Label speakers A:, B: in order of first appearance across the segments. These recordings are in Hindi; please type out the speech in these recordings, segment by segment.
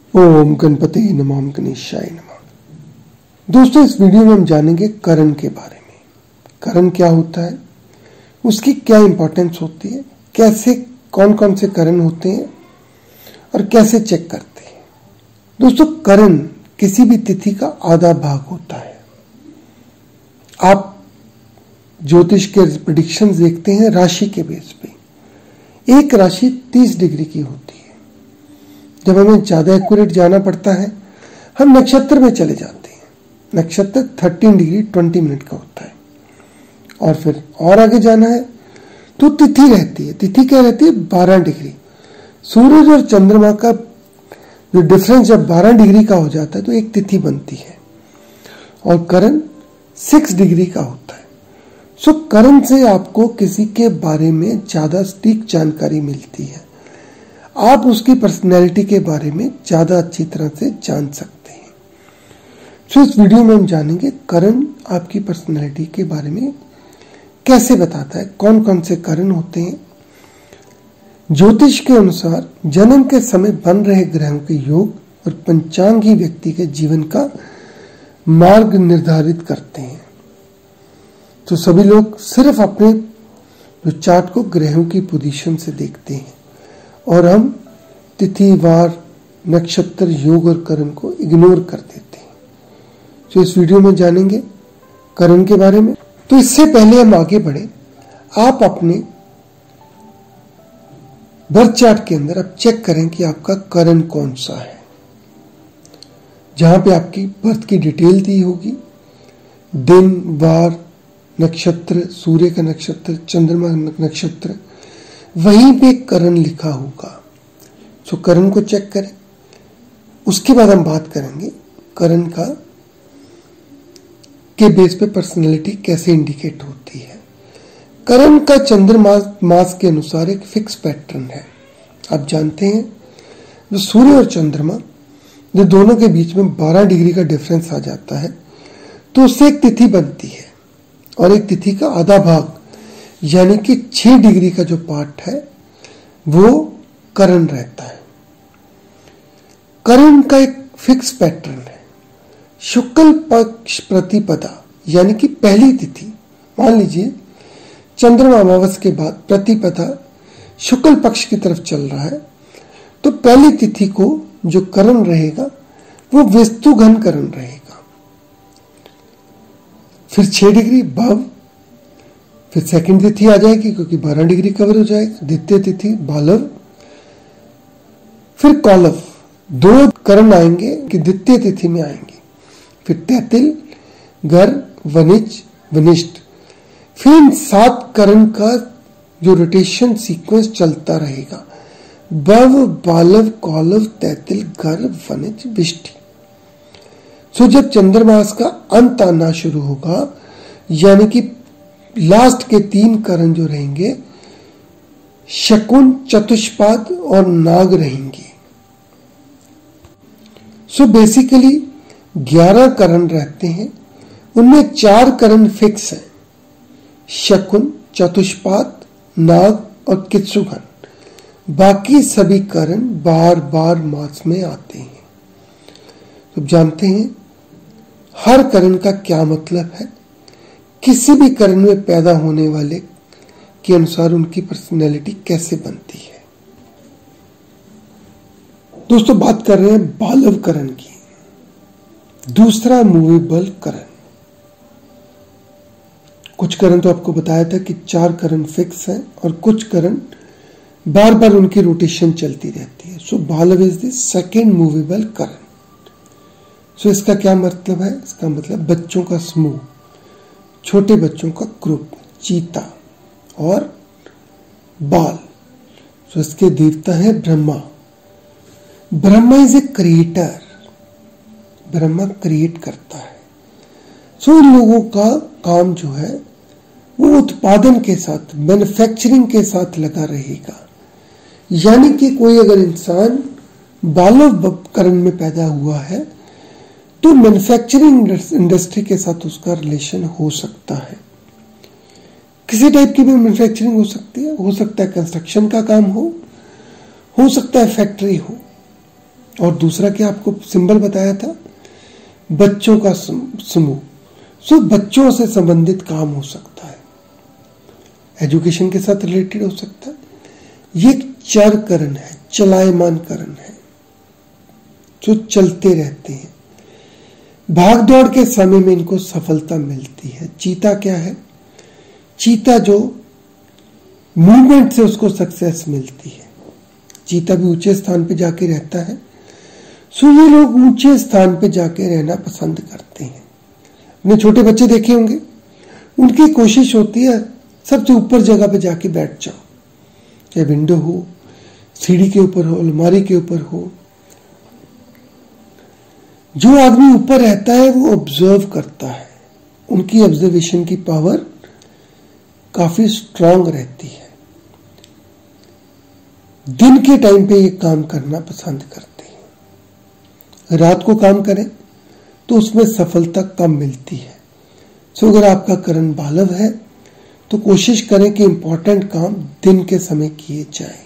A: ओम गणपति नमः गणेशाय नमः। दोस्तों, इस वीडियो में हम जानेंगे करण के बारे में। करण क्या होता है, उसकी क्या इंपॉर्टेंस होती है, कैसे कौन कौन से करण होते हैं और कैसे चेक करते हैं। दोस्तों, करण किसी भी तिथि का आधा भाग होता है। आप ज्योतिष के प्रेडिक्शंस देखते हैं राशि के बेस पे। एक राशि 30 डिग्री की होती है। जब हमें ज्यादा एक्यूरेट जाना पड़ता है, हम नक्षत्र में चले जाते हैं। नक्षत्र 13 डिग्री 20 मिनट का होता है। और फिर और आगे जाना है तो तिथि रहती है। तिथि क्या रहती है? 12 डिग्री। सूरज और चंद्रमा का जो डिफरेंस जब 12 डिग्री का हो जाता है तो एक तिथि बनती है। और करण 6 डिग्री का होता है। सो करण से आपको किसी के बारे में ज्यादा सटीक जानकारी मिलती है। आप उसकी पर्सनैलिटी के बारे में ज्यादा अच्छी तरह से जान सकते हैं। सो इस वीडियो में हम जानेंगे करण आपकी पर्सनैलिटी के बारे में कैसे बताता है, कौन कौन से करण होते हैं। ज्योतिष के अनुसार जन्म के समय बन रहे ग्रहों के योग और पंचांग ही व्यक्ति के जीवन का मार्ग निर्धारित करते हैं। तो सभी लोग सिर्फ अपने जो चार्ट को ग्रहों की पोजीशन से देखते हैं और हम तिथि, वार, नक्षत्र, योग और करण को इग्नोर कर देते हैं। तो इस वीडियो में जानेंगे करण के बारे में। तो इससे पहले हम आगे बढ़े, आप अपने बर्थ चार्ट के अंदर आप चेक करें कि आपका करण कौन सा है। जहां पे आपकी बर्थ की डिटेल दी होगी, दिन, वार, नक्षत्र, सूर्य का नक्षत्र, चंद्रमा नक्षत्र, वहीं पे करण लिखा होगा। सो करण को चेक करें। उसके बाद हम बात करेंगे करण का के बेस पे पर्सनालिटी कैसे इंडिकेट होती है। करण का चंद्रमास के अनुसार एक फिक्स पैटर्न है। आप जानते हैं जो सूर्य और चंद्रमा जो दोनों के बीच में 12 डिग्री का डिफरेंस आ जाता है तो उससे एक तिथि बनती है और एक तिथि का आधा भाग यानी कि 6 डिग्री का जो पार्ट है वो करण रहता है। करण का एक फिक्स पैटर्न है। शुक्ल पक्ष प्रतिपदा यानी कि पहली तिथि, मान लीजिए चंद्रमा अमावस के बाद प्रतिपदा शुक्ल पक्ष की तरफ चल रहा है तो पहली तिथि को जो करण रहेगा वो विस्तुघन करण रहेगा। फिर 6 डिग्री भव, फिर सेकंड तिथि आ जाएगी क्योंकि 12 डिग्री कवर हो जाएगा। द्वितीय तिथि बालव, फिर कौलव। 2 करण आएंगे कि द्वितीय तिथि में आएंगे। फिर तैतिल, गर, वनिज, वनिष्ठ। फिर इन 7 करण का जो रोटेशन सीक्वेंस चलता रहेगा, बव, बालव, कौलव, तैतिल, गर, वनिज, विष्टि। सो जब चंद्रमास का अंत आना शुरू होगा यानी कि लास्ट के 3 करण जो रहेंगे शकुन, चतुष्पाद और नाग रहेंगे। सो बेसिकली 11 करण रहते हैं। उनमें 4 करण फिक्स है, शकुन, चतुष्पाद, नाग और कित्सुघन। बाकी सभी करण बार बार मास में आते हैं। तो जानते हैं हर करण का क्या मतलब है, किसी भी करण में पैदा होने वाले के अनुसार उनकी पर्सनैलिटी कैसे बनती है। दोस्तों, बात कर रहे हैं बालव करण की। दूसरा मूवेबल करण। कुछ करण तो आपको बताया था कि 4 करण फिक्स है और कुछ करण बार बार उनकी रोटेशन चलती रहती है। So Balava is the second movable karana. So इसका क्या मतलब है? इसका मतलब बच्चों का समूह, छोटे बच्चों का ग्रुप, चीता और बाल। सो इसके देवता है Brahma. Brahma is a creator. Brahma create करता है। सो इन लोगों का काम जो है वो उत्पादन के साथ, मैन्युफैक्चरिंग के साथ लगा रहेगा। यानी कि कोई अगर इंसान बालव करण में पैदा हुआ है तो मैन्युफैक्चरिंग इंडस्ट्री के साथ उसका रिलेशन हो सकता है। किसी टाइप की भी मैन्युफैक्चरिंग हो सकती है। हो सकता है कंस्ट्रक्शन का काम हो सकता है फैक्ट्री हो। और दूसरा क्या आपको सिंबल बताया था, बच्चों का समूह। सो बच्चों से संबंधित काम हो सकता है, एजुकेशन के साथ रिलेटेड हो सकता है। ये एक चर करण है, चलायमान करण है, जो चलते रहते हैं। भाग दौड़ के समय में इनको सफलता मिलती है। चीता क्या है, चीता जो मूवमेंट से उसको सक्सेस मिलती है। चीता भी ऊंचे स्थान पे जाके रहता है। सो ये लोग ऊंचे स्थान पे जाके रहना पसंद करते हैं। अपने छोटे बच्चे देखे होंगे, उनकी कोशिश होती है सबसे ऊपर जगह पे जाके बैठ जाओ, चाहे विंडो हो, सीढ़ी के ऊपर हो, अलमारी के ऊपर हो। जो आदमी ऊपर रहता है वो ऑब्जर्व करता है, उनकी ऑब्जर्वेशन की पावर काफी स्ट्रांग रहती है। दिन के टाइम पे ये काम करना पसंद करते हैं। रात को काम करें तो उसमें सफलता कम मिलती है। सो अगर आपका करण बालव है तो कोशिश करें कि इंपॉर्टेंट काम दिन के समय किए जाएं।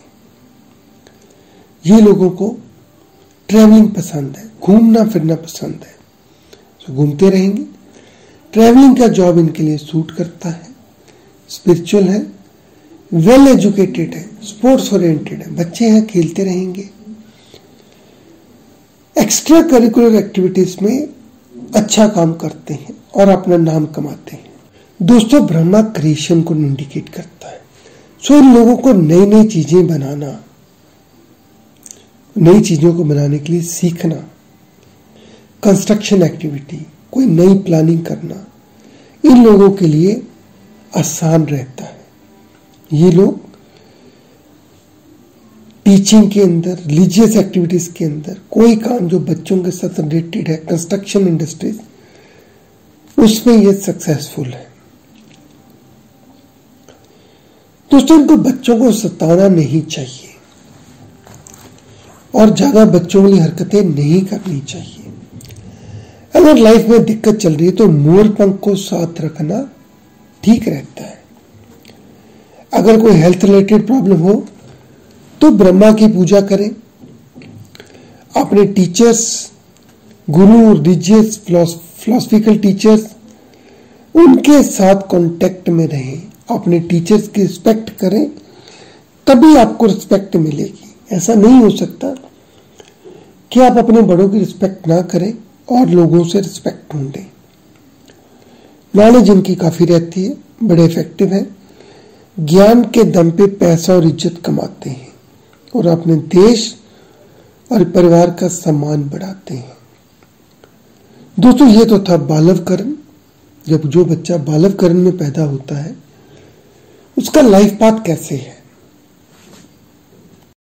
A: ये लोगों को ट्रैवलिंग पसंद है, घूमना फिरना पसंद है, तो घूमते रहेंगे। ट्रैवलिंग का जॉब इनके लिए सूट करता है। स्पिरिचुअल है, वेल एजुकेटेड है, स्पोर्ट्स ओरिएंटेड है, बच्चे हैं, खेलते रहेंगे। एक्स्ट्रा करिकुलर एक्टिविटीज में अच्छा काम करते हैं और अपना नाम कमाते हैं। दोस्तों, ब्रह्मा क्रिएशन को इंडिकेट करता है। सो इन लोगों को नई नई चीजें बनाना, नई चीजों को बनाने के लिए सीखना, कंस्ट्रक्शन एक्टिविटी, कोई नई प्लानिंग करना, इन लोगों के लिए आसान रहता है। ये लोग टीचिंग के अंदर, रिलीजियस एक्टिविटीज के अंदर, कोई काम जो बच्चों के साथ रिलेटेड है, कंस्ट्रक्शन इंडस्ट्रीज, उसमें ये सक्सेसफुल है। दोस्तों, इनको बच्चों को सताना नहीं चाहिए और ज्यादा बच्चों वाली हरकतें नहीं करनी चाहिए। अगर लाइफ में दिक्कत चल रही है तो मोर पंख को साथ रखना ठीक रहता है। अगर कोई हेल्थ रिलेटेड प्रॉब्लम हो तो ब्रह्मा की पूजा करें। अपने टीचर्स, गुरु, रिलीजियस, फिलोसफिकल टीचर्स, उनके साथ कांटेक्ट में रहें। अपने टीचर्स की रिस्पेक्ट करें, तभी आपको रिस्पेक्ट मिलेगी। ऐसा नहीं हो सकता कि आप अपने बड़ों की रिस्पेक्ट ना करें और लोगों से रिस्पेक्ट ढूंढें। नॉलेज इनकी काफी रहती है, बड़े इफेक्टिव है। ज्ञान के दम पे पैसा और इज्जत कमाते हैं और अपने देश और परिवार का सम्मान बढ़ाते हैं। दोस्तों, ये तो था बालव करण। जब जो बच्चा बालव करण में पैदा होता है उसका लाइफ पाथ कैसे है,